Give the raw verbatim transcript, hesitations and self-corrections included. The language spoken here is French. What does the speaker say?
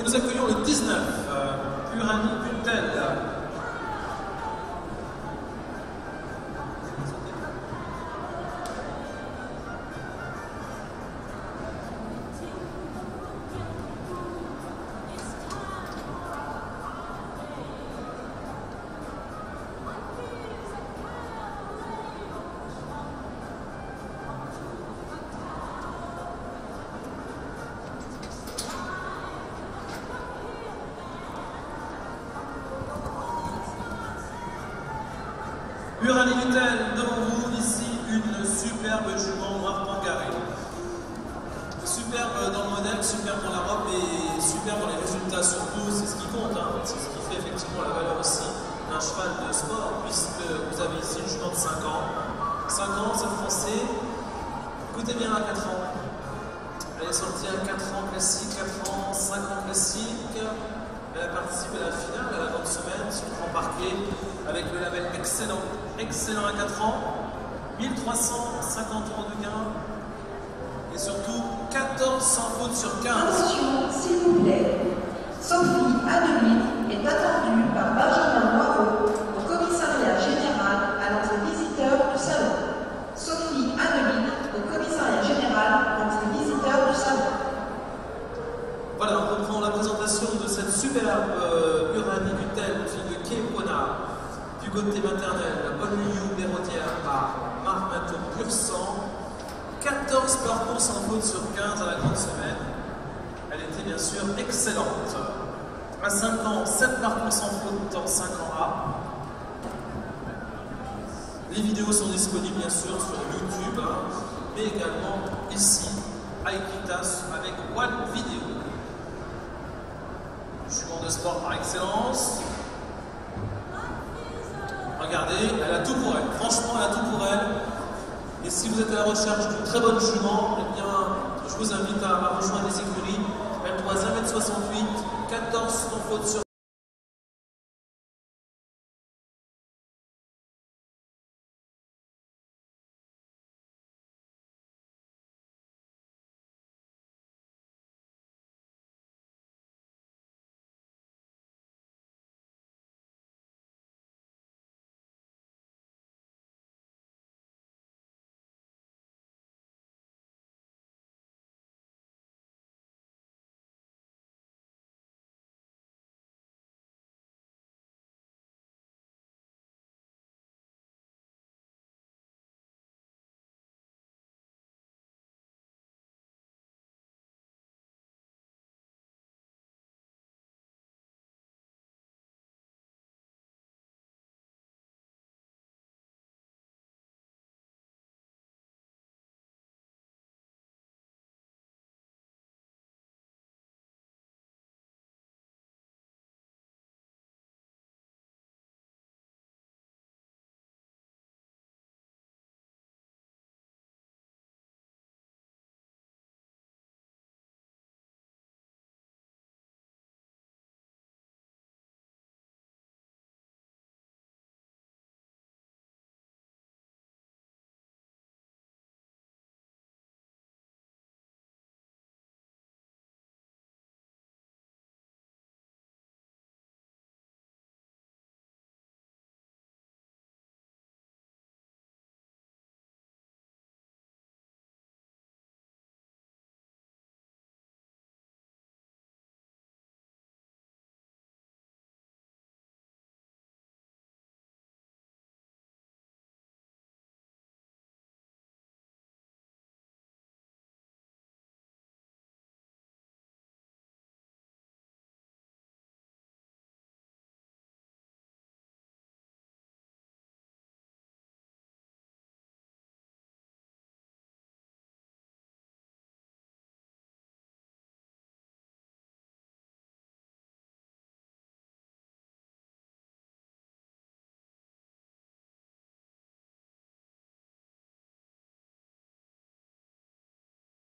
Et nous accueillons le dix-neuf, euh, Uranie Puntel. Uranie Puntel, devant vous, ici, une superbe jument noire pangarée. Superbe dans le modèle, superbe dans la robe et superbe dans les résultats surtout, c'est ce qui compte, hein. C'est ce qui fait effectivement la valeur aussi d'un cheval de sport, puisque vous avez ici une jument de cinq ans. cinq ans, c'est français. Écoutez bien, à quatre ans. Elle est sortie à quatre ans classique, quatre ans, cinq ans classique. Elle a participé à la finale à la grande semaine sur le grand parquet avec le label excellent, excellent à quatre ans, mille trois cent cinquante euros de gain et surtout quatorze sans faute sur quinze. Attention, s'il vous plaît, Sophie Adeline est attendue par Benjamin Moirot au commissariat général à l'entrée visiteur du salon. Sophie Adeline au commissariat général à l'entrée visiteur du salon. Voilà, on reprend la présentation de cette superbe euh, Uranie Puntel, fille de Kay Pona, du côté maternel, la bonne ligne Bérodière par Marc Mato pur sang, quatorze parcours sans faute sur quinze à la grande semaine. Elle était bien sûr excellente. À cinq ans, sept parcours sans faute dans cinq ans A. Les vidéos sont disponibles bien sûr sur YouTube, hein, mais également ici à Equitas avec One Video. Jument de sport par excellence. Regardez, elle a tout pour elle. Franchement, elle a tout pour elle. Et si vous êtes à la recherche d'une très bonne jument, eh bien, je vous invite à, à rejoindre les écuries. Elle doit un mètre soixante-huit, quatorze sans faute sur